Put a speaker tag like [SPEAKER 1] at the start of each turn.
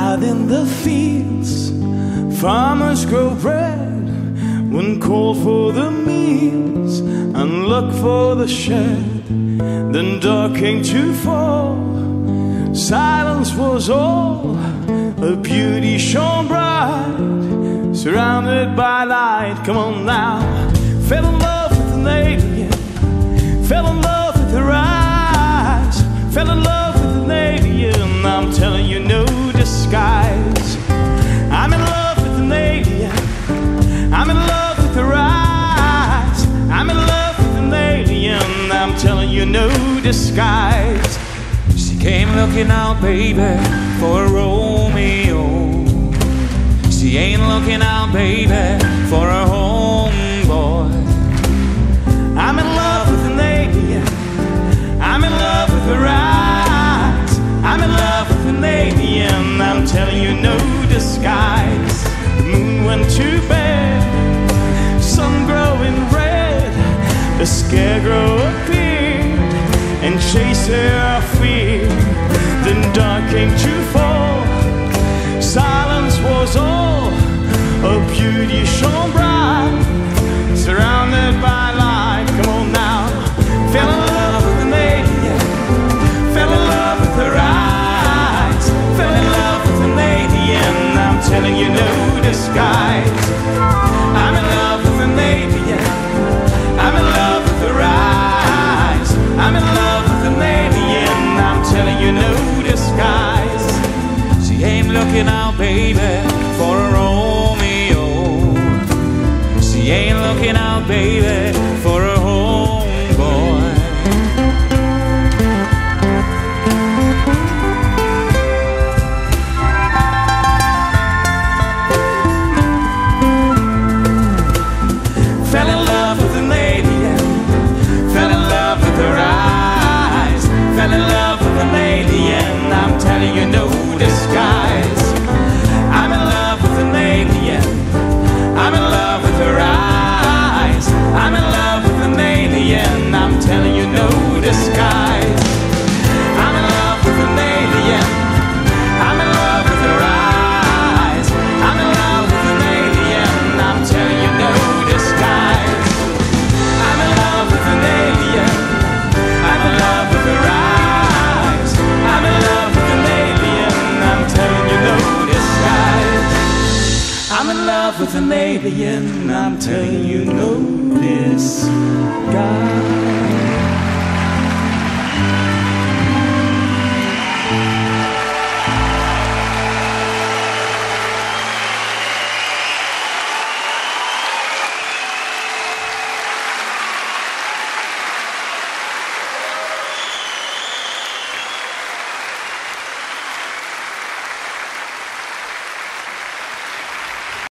[SPEAKER 1] Out in the fields, farmers grow bread when called for the meals and look for the shed. Then dark came to fall, silence was all, her beauty shone bright, surrounded by light. Come on now, fell in love with an alien, fell in love with her eyes, fell in love with an alien. I'm telling you, no disguise. I'm in love with an alien, I'm in love with her eyes, I'm in love with an alien. I'm telling you, no disguise.
[SPEAKER 2] She came looking out, baby, for a Romeo. She ain't looking out, baby, for a homeboy.
[SPEAKER 1] I'm in love with an alien, I'm in love with her eyes, I'm in love with an alien. I'm telling you, no disguise. The moon went to bed, sun growing red, a scarecrow appeared and chased her fear. Then dark came to fall, silence was all, her beauty shone bright, surrounded by light. Come on now, fell in love with an alien, fell in love with her eyes, fell in love with an alien. I'm telling you, no disguise. I'm in love with an alien, I'm in love with her eyes, I'm in love with an alien. I'm telling you, no disguise.
[SPEAKER 2] She ain't looking out, baby, for a Romeo. She ain't looking out, baby, for a homeboy.
[SPEAKER 1] Fell in love with an alien, fell in love with her eyes, fell in love with an alien. I'm telling you, no disguise. I'm in love with an alien, I'm in love with her eyes, I'm in love with an alien. I'm telling you, no disguise. I'm in love with an alien, I'm in love with her eyes, I'm in love with an alien. I'm telling you, no disguise. I'm in love with an alien, I'm in love with her eyes, I'm in love with an alien. I'm telling you, no disguise. I'm in love with an alien, I'm telling you, no disguise.